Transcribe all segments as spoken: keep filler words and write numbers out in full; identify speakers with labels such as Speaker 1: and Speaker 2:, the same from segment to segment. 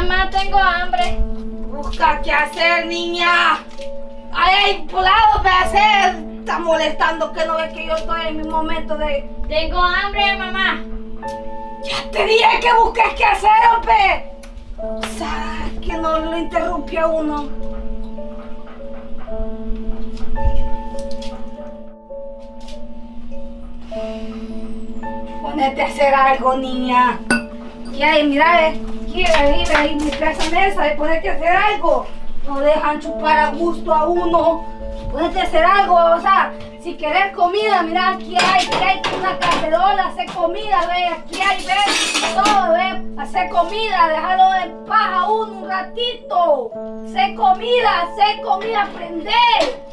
Speaker 1: Mamá, tengo hambre.
Speaker 2: Busca qué hacer, niña. Ay, ay, por lado, ¿qué hacer? Está molestando que no ves que yo estoy en mi momento de...
Speaker 1: Tengo hambre, mamá.
Speaker 2: Ya te dije que busques qué hacer, hombre. O sea, que no lo interrumpe a uno. Ponete a hacer algo, niña. ¿Qué hay? Mira, eh. Quiere ir ahí a esa mesa y ponerte a hacer algo. No dejan chupar a gusto a uno. Ponete a hacer algo, o sea, si querés comida, mira, aquí hay, aquí hay una cacerola, hacer comida, ve, aquí hay, ve, todo, ve, hacer comida, déjalo en paz a uno un ratito. Hacer comida, hacer comida, aprender.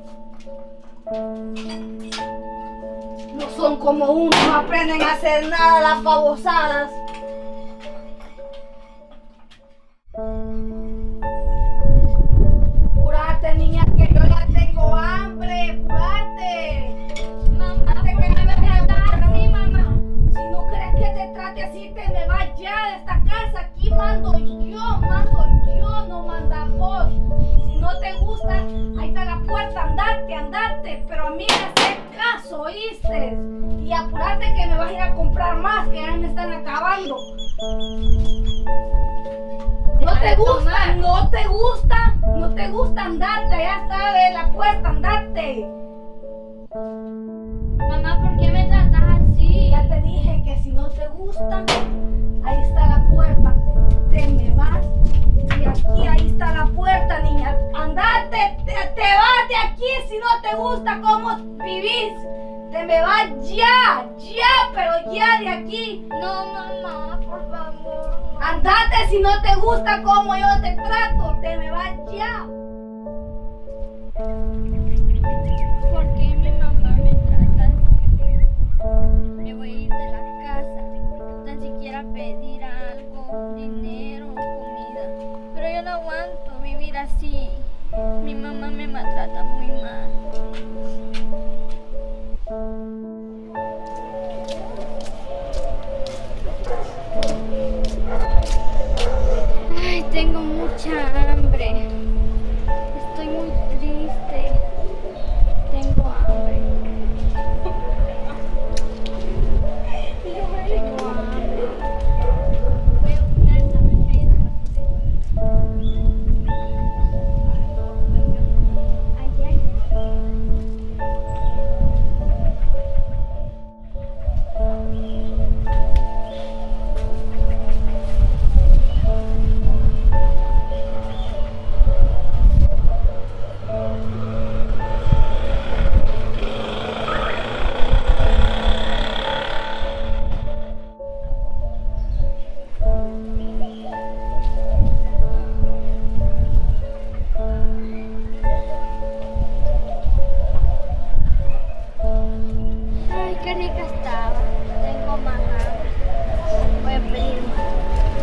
Speaker 2: No son como uno, no aprenden a hacer nada las babosadas. Apúrate, niña, que yo ya tengo hambre, apúrate.
Speaker 1: Mamá, ¿por qué me tratas así, mamá?
Speaker 2: Si no crees que te trate así, te me vas ya de esta casa. Aquí mando yo, mando yo, no manda vos. Si no te gusta, ahí está la puerta, andate, andate. Pero a mí me haces caso, ¿oíste? Y apúrate que me vas a ir a comprar más, que ya me están acabando. No te gusta, no te gusta, no te gusta, andate, ya está de la puerta, andate.
Speaker 1: Mamá, ¿por qué me tratas así?
Speaker 2: Ya te dije que si no te gusta, ahí está la puerta, te me vas y aquí, ahí está la puerta, niña, andate, te, te vas de aquí si no te gusta cómo vivís. Te me vas ya, ya, pero ya de aquí.
Speaker 1: No, mamá, por favor. No.
Speaker 2: Andate si no te gusta cómo yo te trato, te me vas ya.
Speaker 1: ¿Por qué mi mamá me trata así? Me voy a ir de la casa, tan siquiera pedir algo, dinero, comida. Pero yo no aguanto vivir así. Mi mamá me maltrata muy mal. Ay, tengo mucha hambre. Estoy muy triste. Tengo hambre. Tengo hambre. Voy a buscar esta bebida. Allá, allá. Ay, qué rica estaba. Tengo más hambre. Voy a pedir más.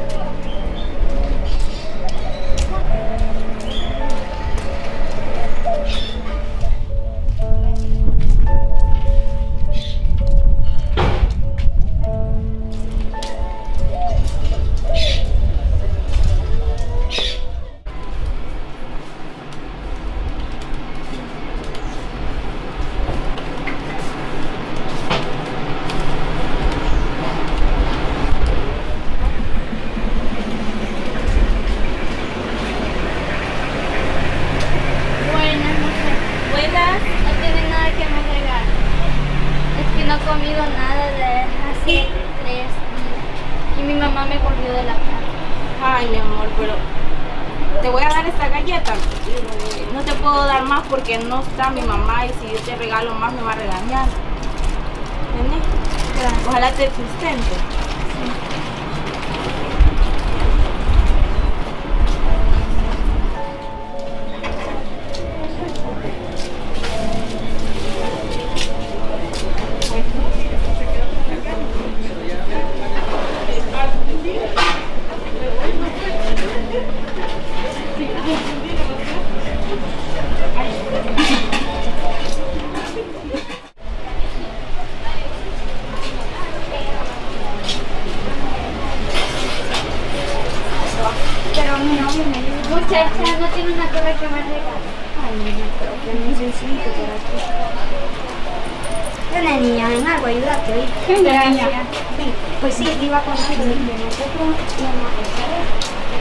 Speaker 1: No he comido nada de hace tres días y mi mamá me corrió de la casa.
Speaker 3: Ay, mi amor, pero te voy a dar esta galleta. No te puedo dar más porque no está mi mamá y si yo te regalo más me va a regañar. ¿Entendés?
Speaker 1: Gracias.
Speaker 3: Ojalá te sustente.
Speaker 1: Muchacha, no tiene una torre que me regale.
Speaker 2: Ay, niña, pero que necesito por aquí. Ven, niña, ven algo, ayúdate, ¿oí? Gracias. Sí, pues sí, iba contigo. Nosotros íbamos a hacer eso.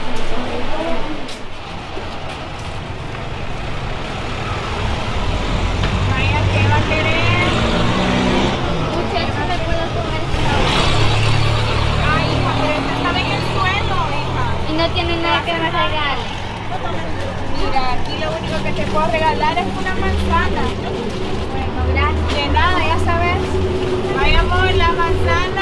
Speaker 3: Vaya, ¿qué va a querer?
Speaker 1: Muchacha, ¿me puedo comer esta?
Speaker 3: Ay, hija, pero esta estaba en el suelo, hija.
Speaker 1: Y no tiene nada que me regale.
Speaker 3: Mira, aquí lo único que te puedo regalar es una manzana.
Speaker 1: Bueno, gracias.
Speaker 3: De nada, ya sabes. Ay, amor, la manzana.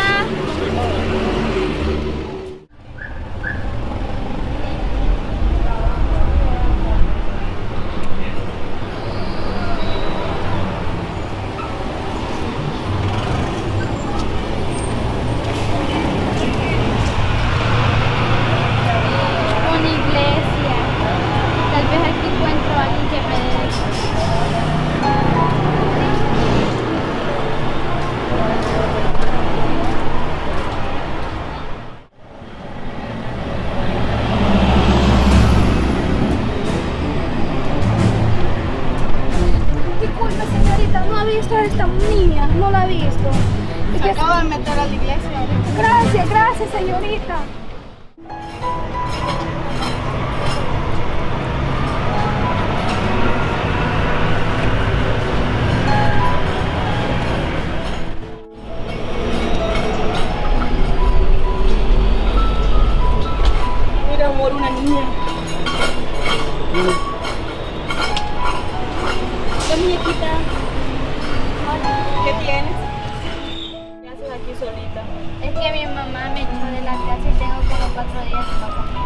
Speaker 1: Una iglesia. Tal vez aquí encuentro a alguien que me dé.
Speaker 2: Disculpe, señorita, no ha visto a esta niña, no la ha visto. Es
Speaker 3: Se
Speaker 2: que-
Speaker 3: acaba de meter a la iglesia ahorita.
Speaker 2: Gracias, gracias, señorita.
Speaker 3: Mira, amor, una niña.
Speaker 1: La muñequita.
Speaker 3: ¿Qué tienes? ¿Qué haces aquí solita?
Speaker 1: Es que mi mamá me echó de la casa y tengo como cuatro días sin comer.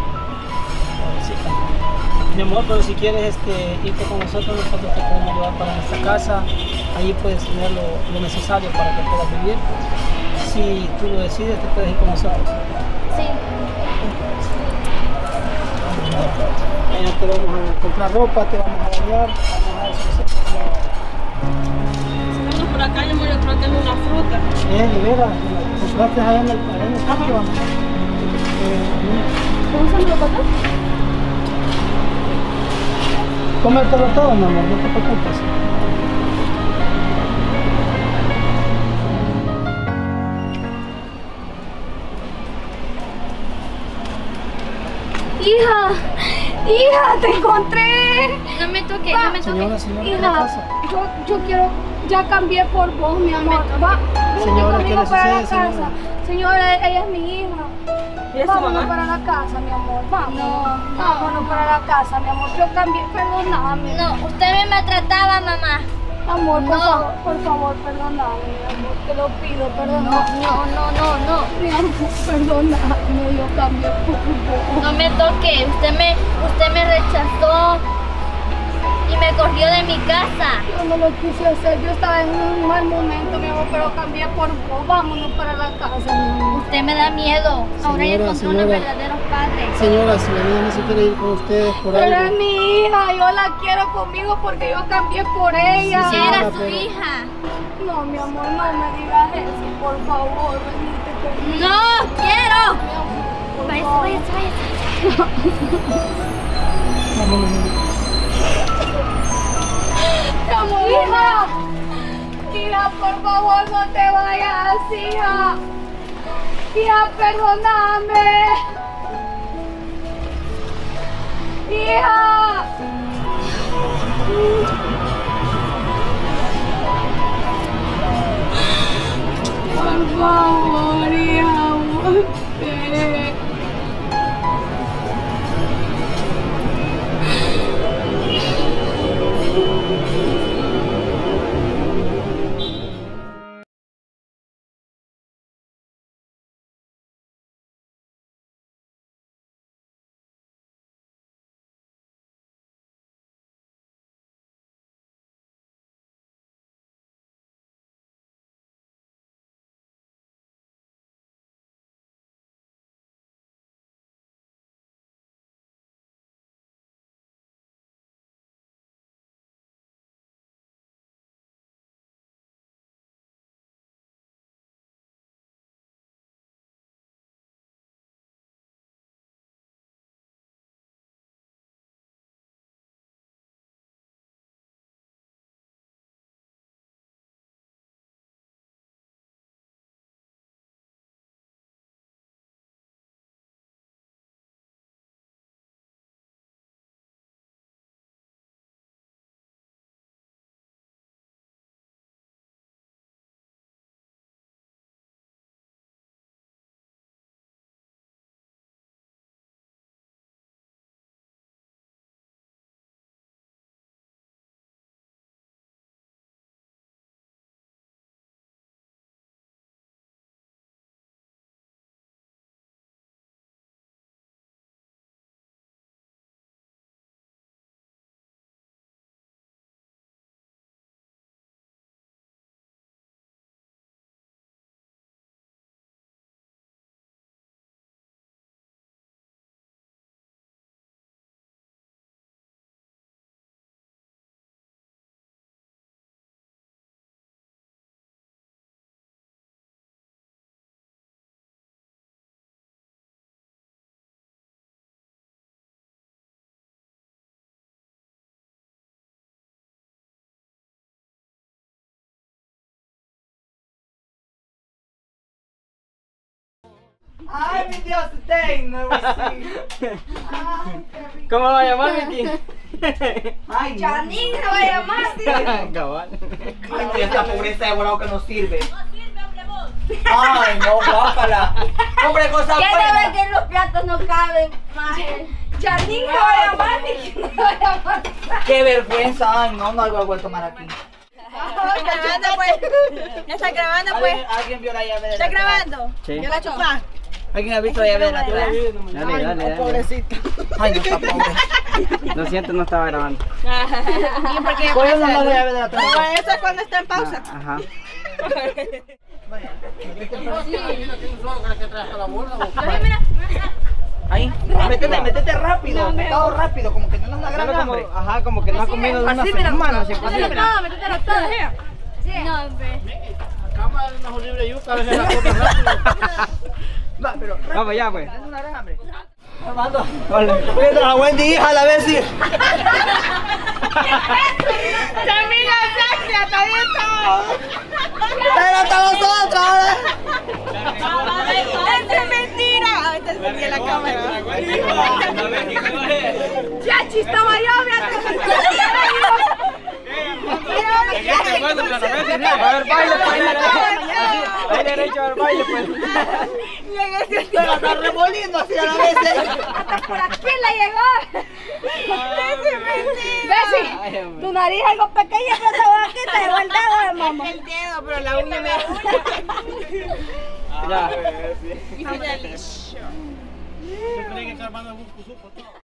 Speaker 4: Sí. Mi amor, pero si quieres este, irte con nosotros, nosotros te podemos llevar para nuestra casa. Allí puedes tener lo, lo necesario para que puedas vivir. Si tú lo decides, te puedes ir con nosotros.
Speaker 1: Sí.
Speaker 4: Mañana te vamos a comprar ropa, te vamos a bañar, vamos a dar su
Speaker 3: Estamos por acá, amor, yo creo que es una fruta.
Speaker 4: Eh, de veras, compraste allá en el, allá en el parque, vamos. Eh,
Speaker 3: ¿Cómo se me lo contó?
Speaker 4: cómetelo todo, mi amor, no te preocupes.
Speaker 2: Hija, hija, te encontré.
Speaker 1: No me toques, no me
Speaker 4: Señora,
Speaker 1: toques.
Speaker 4: señora, ¿qué le
Speaker 2: Hija,
Speaker 4: pasa?
Speaker 2: yo, yo quiero, ya cambié por vos, mi amor. Va, vente
Speaker 4: Señora, ¿qué
Speaker 2: conmigo
Speaker 4: le
Speaker 2: para la
Speaker 4: sucede,
Speaker 2: casa.
Speaker 4: señora?
Speaker 2: Señora, ella es mi hija.
Speaker 3: ¿Y es tu
Speaker 2: Vámonos
Speaker 3: mamá?
Speaker 2: para la casa, mi amor. Vamos.
Speaker 1: No, no.
Speaker 2: Vámonos para la casa, mi amor. Yo cambié, perdóname.
Speaker 1: No, usted me maltrataba, mamá.
Speaker 2: Amor, por
Speaker 1: No.
Speaker 2: favor, por favor, perdóname, mi amor. Te lo pido,
Speaker 1: No,
Speaker 2: perdóname.
Speaker 1: no, no, no, no.
Speaker 2: Mi amor, perdóname. Yo cambié por vos.
Speaker 1: No me toque. Usted me, usted me rechazó y me corrió de mi casa.
Speaker 2: Yo no lo quise hacer. Yo estaba en un mal momento, mi amor, pero cambié por vos. Vámonos para la casa, mi amor.
Speaker 1: Usted me da miedo. Ahora ya
Speaker 4: Señora,
Speaker 1: encontré unos
Speaker 4: señora.
Speaker 1: verdaderos padres.
Speaker 4: Señora, si la niña no se quiere ir con ustedes por
Speaker 2: Pero es
Speaker 4: algo.
Speaker 2: mi hija, yo la quiero conmigo porque yo cambié por ella.
Speaker 1: Si
Speaker 4: Sí,
Speaker 1: era
Speaker 4: señora,
Speaker 1: su
Speaker 4: pero-
Speaker 1: hija.
Speaker 2: No, mi amor, no me digas eso, por favor, venite conmigo.
Speaker 1: No quiero.
Speaker 2: Mi amor, por
Speaker 1: Váyase,
Speaker 2: favor.
Speaker 1: váyase, váyase.
Speaker 4: Vámonos, niña.
Speaker 2: Mi amor, hija. Hija, por favor, no te vayas, hija. Hija, perdóname. Hija. Por favor, hija, volve.
Speaker 5: Ay, mi Dios, tengo. Ay, qué rico.
Speaker 6: ¿Cómo lo va a llamar, Vicky?
Speaker 5: Ay, no.
Speaker 2: Janine se va a llamar, sí.
Speaker 6: Cabal.
Speaker 5: Ay, no, esta pobreza de volado que no sirve. Ay, no, guácala. Hombre, cosa
Speaker 2: ¿Qué debe
Speaker 5: buena.
Speaker 2: que los platos no caben, maje? Janine se va a llamar, Vicky no se va a llamar.
Speaker 5: Qué vergüenza. Ay, no, no algo voy a tomar aquí.
Speaker 3: ¿Está grabando, pues? ¿Ya está grabando, pues?
Speaker 5: ¿Alguien, alguien vio la llave de la
Speaker 3: ¿Está
Speaker 5: casa?
Speaker 3: grabando?
Speaker 6: Sí.
Speaker 3: ¿Yo la chupá?
Speaker 5: ¿Alguien ha visto la llave de la casa?
Speaker 6: Dale, dale, dale.
Speaker 3: Pobrecita.
Speaker 5: Ay, no está pobre.
Speaker 6: Lo siento, no estaba grabando.
Speaker 3: ¿Y por qué?
Speaker 5: ¿Cuál es la llave de la casa?
Speaker 3: No, eso es cuando está en pausa.
Speaker 6: Ah, ajá.
Speaker 5: Ahí, métete, métete rápido, todo rápido, como que no nos da gran
Speaker 6: Solo como,
Speaker 5: hambre.
Speaker 6: ajá, como que no ha comido en una
Speaker 5: así, mira,
Speaker 6: semana.
Speaker 5: así,
Speaker 6: así,
Speaker 5: así, mira.
Speaker 2: No, métetelo todo. Sí.
Speaker 1: No, hombre.
Speaker 5: Va, pero
Speaker 6: Vamos ya, pues.
Speaker 5: no da gran hambre. Armando, mientras a Wendy, hija, a la vez sí.
Speaker 3: ¡Termina el taxi! ¡Hasta ahí estamos!
Speaker 5: Pero hasta nosotros, ¿eh?
Speaker 3: ¡Eso es mentira! Ahorita se metí en la cámara. ¡Chachi, estaba yo!
Speaker 6: A ver, baile, baile. Hay derecho al baile, pues.
Speaker 5: Pero está remoliendo así a la vez, ¿eh?
Speaker 2: Hasta por aquí le llegó. Bessie,
Speaker 6: Ay, hombre.
Speaker 2: tu nariz es algo pequeña, pero te voy a quitar de verdad, de mamá.
Speaker 3: El dedo, pero la uña me...
Speaker 6: Ya.
Speaker 3: Y finalizo.